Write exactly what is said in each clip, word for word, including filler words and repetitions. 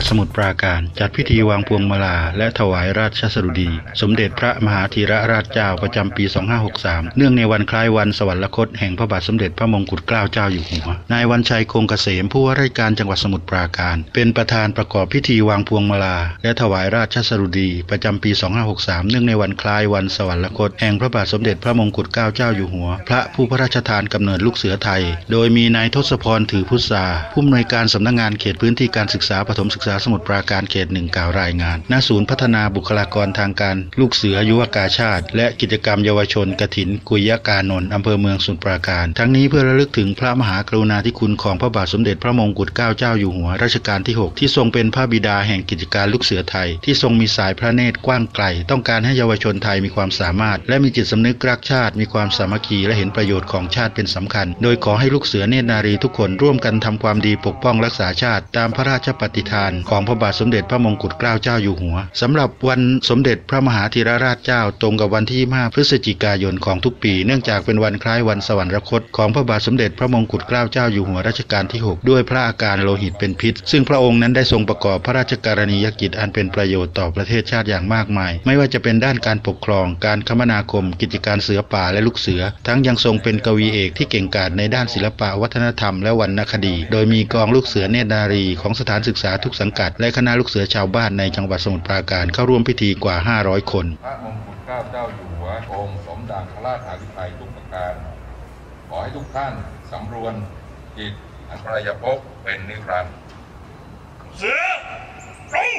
สมุทรปราการจัดพิธีวางพวงมาลาและถวายราชสดุดีสมเด็จพระมหาธีรราชเจ้าประจำปีสองห้าหกสามเนื่องในวันคล้ายวันสวรรคตแห่งพระบาทสมเด็จพระมงกุฎเกล้าเจ้าอยู่หัวนายวันชัยคงเกษมผู้ว่าราชการจังหวัดสมุทรปราการเป็นประธานประกอบพิธีวางพวงมาลาและถวายราชสดุดีประจำปีสองห้าหกสามเนื่องในวันคล้ายวันสวรรคตแห่งพระบาทสมเด็จพระมงกุฎเกล้าเจ้าอยู่หัวพระผู้พระราชทานกำเนิดลูกเสือไทยโดยมีนายทศพรถือพุทธาผู้อำนวยการสำนักงานเขตพื้นที่การศึกษาประถมศึกษาสมุทรปราการเขตหนึ่งกล่าวรายงานณศูนย์พัฒนาบุคลากรทางการลูกเสือยุวกาชาติและกิจกรรมเยาวชนกฐินกุยกานนท์อำเภอเมืองสมุทรปราการทั้งนี้เพื่อระลึกถึงพระมหากรุณาธิคุณของพระบาทสมเด็จพระมงกุฎเกล้าเจ้าอยู่หัวรัชกาลที่หกที่ทรงเป็นพระบิดาแห่งกิจการลูกเสือไทยที่ทรงมีสายพระเนตรกว้างไกลต้องการให้เยาวชนไทยมีความสามารถและมีจิตสำนึกรักชาติมีความสามัคคีและเห็นประโยชน์ของชาติเป็นสำคัญโดยขอให้ลูกเสือเนตรนารีทุกคนร่วมกันทำความดีปกป้องรักษาชาติตามพระราชปฏิฐานของพระบาทสมเด็จพระมงกุฎเกล้าเจ้าอยู่หัวสำหรับวันสมเด็จพระมหาธีรราชเจ้าตรงกับวันที่ยี่สิบห้าพฤศจิกายนของทุกปีเนื่องจากเป็นวันคล้ายวันสวรรคตของพระบาทสมเด็จพระมงกุฎเกล้าเจ้าอยู่หัวรัชกาลที่หกด้วยพระอาการโลหิตเป็นพิษซึ่งพระองค์นั้นได้ทรงประกอบพระราชกรณียกิจอันเป็นประโยชน์ต่อประเทศชาติอย่างมากมายไม่ว่าจะเป็นด้านการปกครองการคมนาคมกิจการเสือป่าและลูกเสือทั้งยังทรงเป็นกวีเอกที่เก่งกาจในด้านศิลปะวัฒนธรรมและวรรณคดีโดยมีกองลูกเสือเนตรนารีของสถานศึกษาทุกสังกัดและคณะลูกเสือชาวบ้านในจังหวัดสมุทรปราการเข้าร่วมพิธีกว่าห้าร้อยคนพระมงกุฎเกล้าเจ้าอยู่หัวองค์สมดังพระราชาภิไธยทุกประการขอให้ทุกท่านสำรวมจิตอันประยภพเป็นนิรันดร์เสือตรง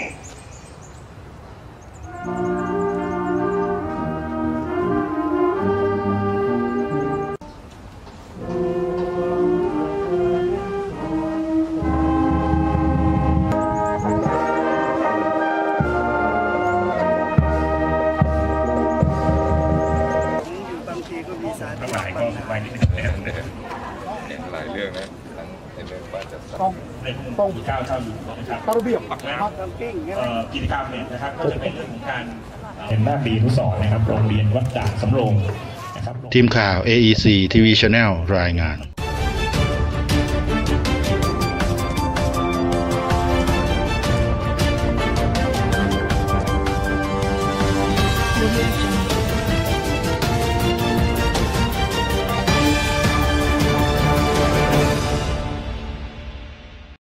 ทั้งหลายก็ไปนิดหนึ่งแล้วเห็นหลายเรื่องนะทั้งในเรื่องว่าจะต้องในต้องมีก้าวเท่าอยู่นะครับต้องระเบียบนะครับกิจกรรมเนี่ยนะครับก็จะเป็นเรื่องของการเป็นหน้าปีอนุสรณ์นะครับโรงเรียนวัดด่านสำโรงนะครับทีมข่าว เอ อี ซี ที วี Channel รายงาน